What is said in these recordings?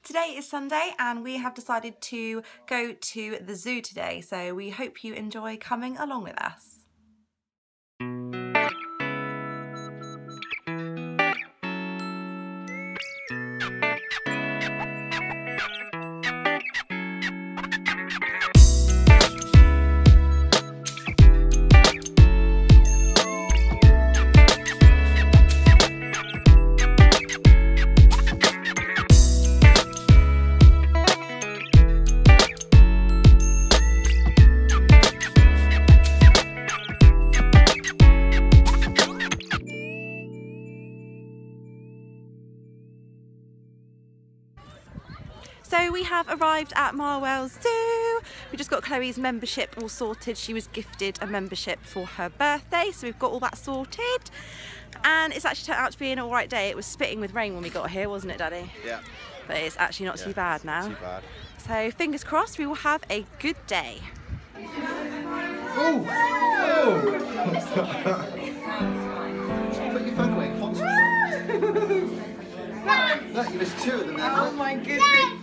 Today is Sunday and we have decided to go to the zoo today, so we hope you enjoy coming along with us. So we have arrived at Marwell Zoo. We just got Khloe's membership all sorted. She was gifted a membership for her birthday, so we've got all that sorted. And it's actually turned out to be an alright day. It was spitting with rain when we got here, wasn't it, Daddy? Yeah. But it's actually not too bad now. Not too bad. So fingers crossed we will have a good day. Oh! Put your phone away, concentrate. Look, there's two of them there. Oh my goodness.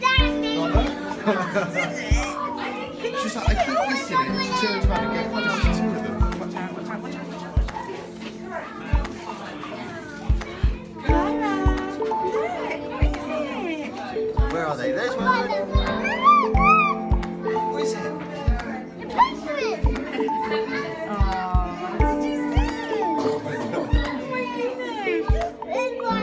She's like, I keep listening. She's turning around and going, there's two of them. Watch out, watch out, watch out, watch out. Where are they? There's one. What is it? The penguin. Oh, did you see it? Oh my God. Oh my goodness. There's one.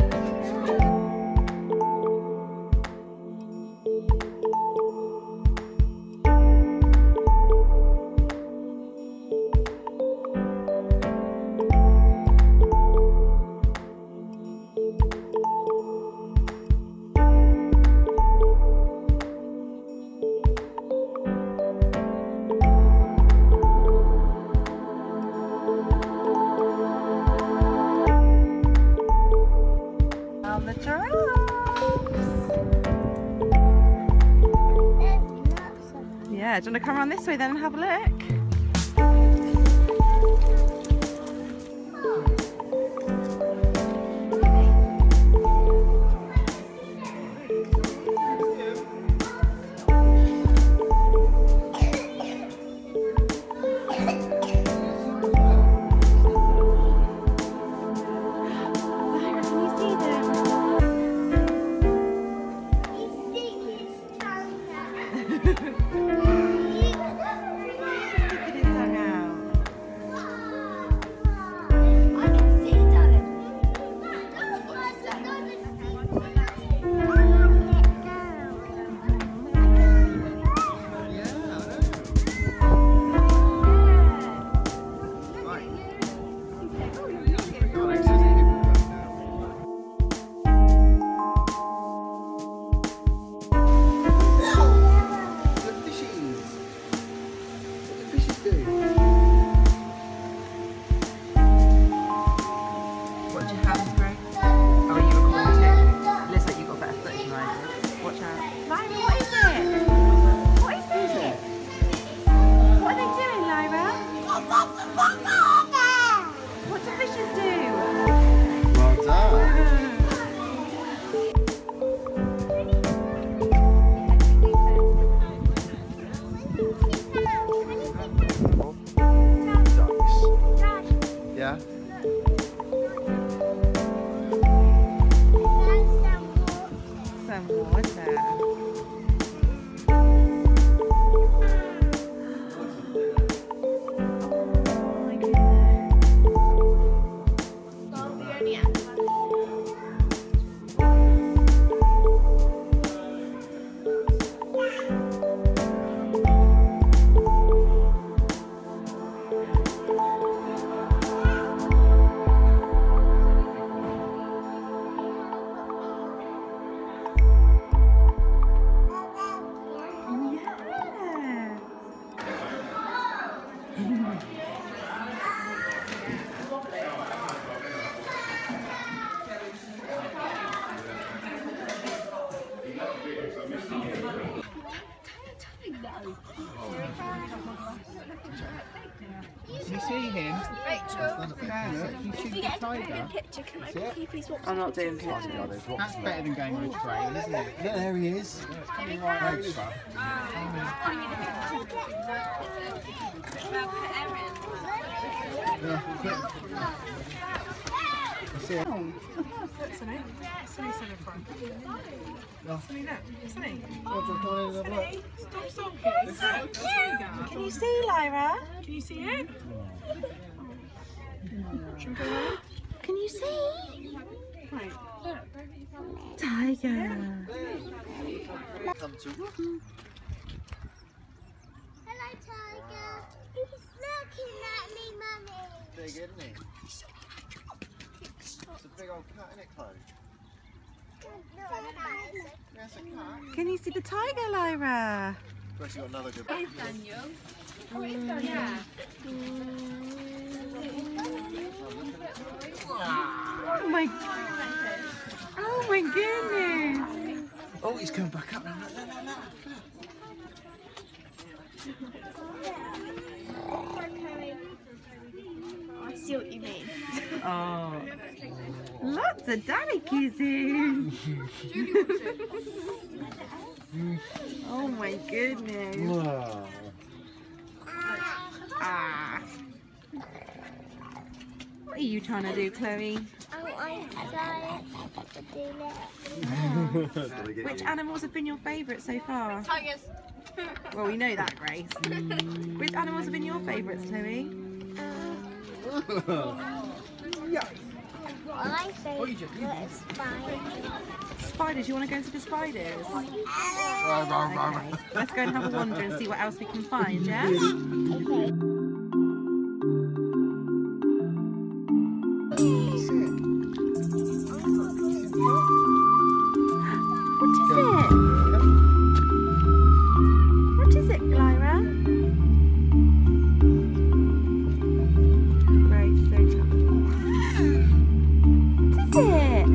Yeah, do you want to come around this way then and have a look? You see him? Rachel, You shoot the tiger. picture, can I quickly please watch? I'm not doing pictures. That's better than going on a trail, isn't it? Yeah, there he is. It's coming right over. Can you see, Lyra? Can you see it? Can you see? Right. Tiger. Come to. Hello, Tiger. He's looking at me, Mummy. Big, isn't he? It's a big old cat, isn't it, Khloe? Yes, a cat. Can you see the tiger, Lyra? We've actually got another good Oh my! Oh my goodness! Oh, he's coming back up now. I see what you mean. Oh, lots of daddy kisses. Oh my goodness. Wow. Ah. What are you trying to do, Khloe? I'm trying to do it. Which animals have been your favourite so far? Tigers. Well, we know that, Grace. Which animals have been your favourites, Khloe? My favourite is spiders. Spiders. You want to go into the spiders? Okay. Let's go and have a wander and see what else we can find, yeah? Okay. What is it, Lyra? Great, so tough. What is it?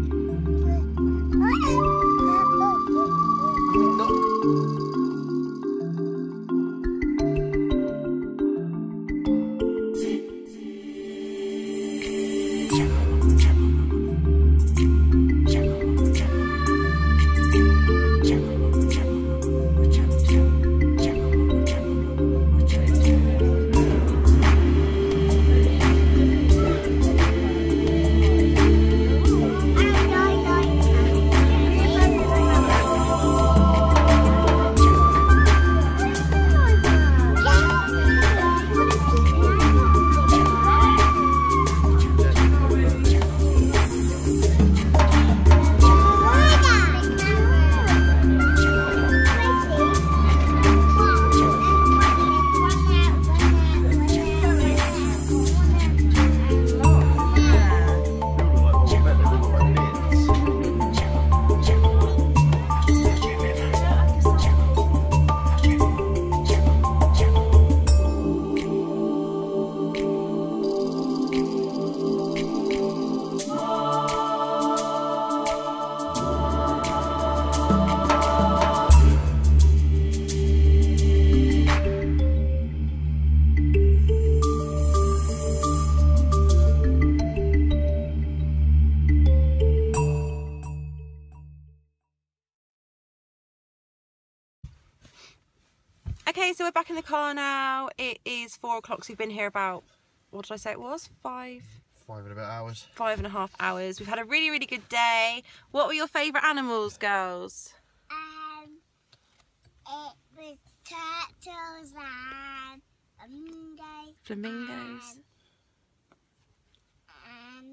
Okay, so we're back in the car now. It is 4 o'clock, so we've been here about, what did I say it was? 5 5 and a bit hours. 5.5 hours. We've had a really, really good day. What were your favourite animals, girls? It was turtles and flamingos. Flamingos. And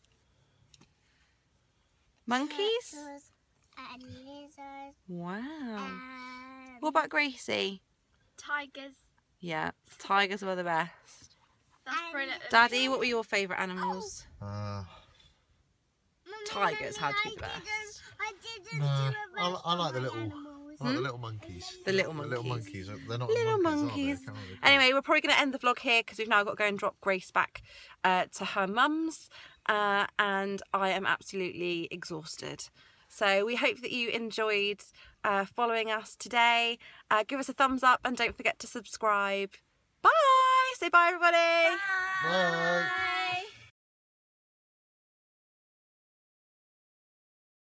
Monkeys? turtles and lizards. Wow. And What about Gracie? Tigers. Yeah, tigers were the best. That's brilliant. Daddy, what were your favourite animals? Mummy, Tigers had to be the I best. didn't No, do a I rest like the of my little. animals. I like the little monkeys. The little The monkeys. little monkeys. They're not Little monkeys, monkeys. Are they? I can't remember. Anyway, we're probably going to end the vlog here because we've now got to go and drop Grace back to her mum's, and I am absolutely exhausted. So we hope that you enjoyed following us today. Give us a thumbs up and don't forget to subscribe. Bye! Say bye, everybody. Bye.